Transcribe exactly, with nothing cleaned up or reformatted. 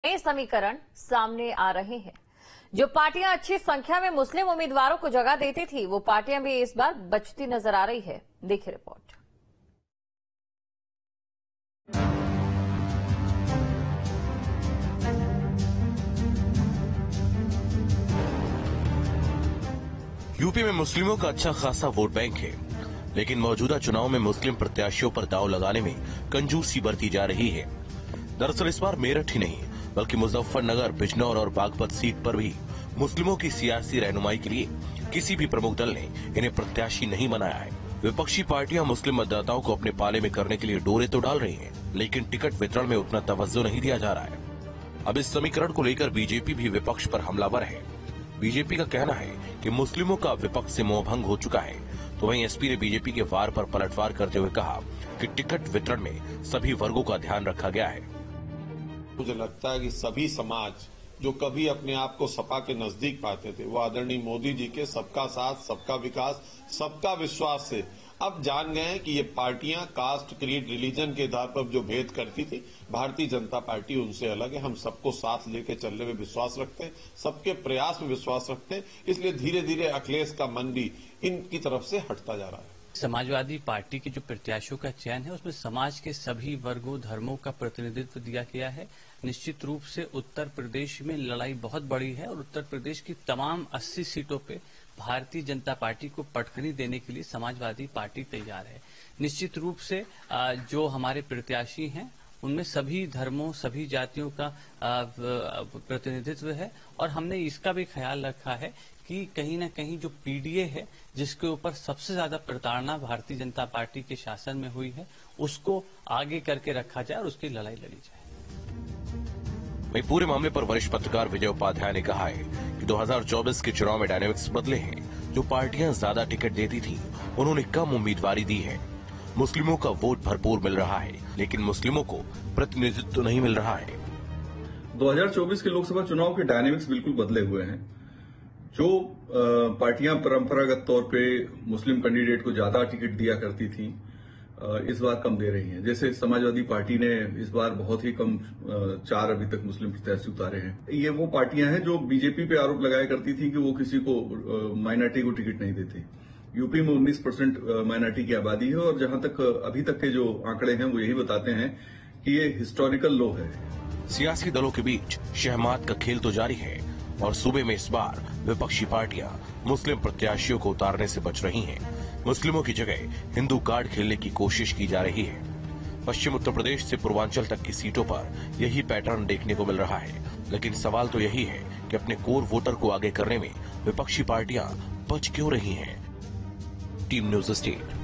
नए समीकरण सामने आ रहे हैं। जो पार्टियां अच्छी संख्या में मुस्लिम उम्मीदवारों को जगह देती थी, वो पार्टियां भी इस बार बचती नजर आ रही है। देखिए रिपोर्ट। यूपी में मुस्लिमों का अच्छा खासा वोट बैंक है, लेकिन मौजूदा चुनाव में मुस्लिम प्रत्याशियों पर दांव लगाने में कंजूसी बरती जा रही है। दरअसल इस बार मेरठ ही नहीं बल्कि मुजफ्फरनगर, बिजनौर और बागपत सीट पर भी मुस्लिमों की सियासी रहनुमाई के लिए किसी भी प्रमुख दल ने इन्हें प्रत्याशी नहीं बनाया है। विपक्षी पार्टियां मुस्लिम मतदाताओं को अपने पाले में करने के लिए डोरे तो डाल रही हैं, लेकिन टिकट वितरण में उतना तवज्जो नहीं दिया जा रहा है। अब इस समीकरण को लेकर बीजेपी भी विपक्ष पर हमलावर है। बीजेपी का कहना है कि मुस्लिमों का विपक्ष से मोहभंग हो चुका है, तो वहीं एसपी ने बीजेपी के वार पर पलटवार करते हुए कहा कि टिकट वितरण में सभी वर्गों का ध्यान रखा गया है। मुझे लगता है कि सभी समाज जो कभी अपने आप को सपा के नजदीक पाते थे, वो आदरणीय मोदी जी के सबका साथ, सबका विकास, सबका विश्वास से अब जान गए हैं कि ये पार्टियां कास्ट, क्रीड, रिलीजन के आधार पर जो भेद करती थी, भारतीय जनता पार्टी उनसे अलग है। हम सबको साथ लेके चलने में विश्वास रखते हैं, सबके प्रयास में विश्वास रखते हैं, इसलिए धीरे धीरे अखिलेश का मन भी इनकी तरफ से हटता जा रहा है। समाजवादी पार्टी के जो प्रत्याशियों का चयन है, उसमें समाज के सभी वर्गों, धर्मों का प्रतिनिधित्व दिया गया है। निश्चित रूप से उत्तर प्रदेश में लड़ाई बहुत बड़ी है और उत्तर प्रदेश की तमाम अस्सी सीटों पे भारतीय जनता पार्टी को पटखनी देने के लिए समाजवादी पार्टी तैयार है। निश्चित रूप से जो हमारे प्रत्याशी हैं, उनमें सभी धर्मों, सभी जातियों का प्रतिनिधित्व है और हमने इसका भी ख्याल रखा है कि कहीं न कहीं जो पीडीए है, जिसके ऊपर सबसे ज्यादा प्रताड़ना भारतीय जनता पार्टी के शासन में हुई है, उसको आगे करके रखा जाए और उसकी लड़ाई लड़ी जाए। वहीं पूरे मामले पर वरिष्ठ पत्रकार विजय उपाध्याय ने कहा है कि दो हज़ार चौबीस के चुनाव में डायनेमिक्स बदले हैं। जो पार्टियां ज्यादा टिकट देती थीं, उन्होंने कम उम्मीदवारी दी है। मुस्लिमों का वोट भरपूर मिल रहा है, लेकिन मुस्लिमों को प्रतिनिधित्व तो नहीं मिल रहा है। दो हज़ार चौबीस के लोकसभा चुनाव के डायनेमिक्स बिल्कुल बदले हुए हैं। जो पार्टियां परंपरागत तौर पे मुस्लिम कैंडिडेट को ज्यादा टिकट दिया करती थी, इस बार कम दे रही हैं। जैसे समाजवादी पार्टी ने इस बार बहुत ही कम चार अभी तक मुस्लिम प्रत्याशी उतारे हैं। ये वो पार्टियां हैं जो बीजेपी पे आरोप लगाया करती थी कि वो किसी को माइनॉरिटी को टिकट नहीं देती। यूपी में उन्नीस परसेंट माइनॉरिटी की आबादी है और जहां तक अभी तक के जो आंकड़े हैं वो यही बताते हैं कि ये हिस्टोरिकल लो है। सियासी दलों के बीच शहमात का खेल तो जारी है और सूबे में इस बार विपक्षी पार्टियां मुस्लिम प्रत्याशियों को उतारने से बच रही हैं। मुस्लिमों की जगह हिंदू कार्ड खेलने की कोशिश की जा रही है। पश्चिम उत्तर प्रदेश से पूर्वांचल तक की सीटों पर यही पैटर्न देखने को मिल रहा है, लेकिन सवाल तो यही है कि अपने कोर वोटर को आगे करने में विपक्षी पार्टियां बच क्यों रही हैं। Team news state.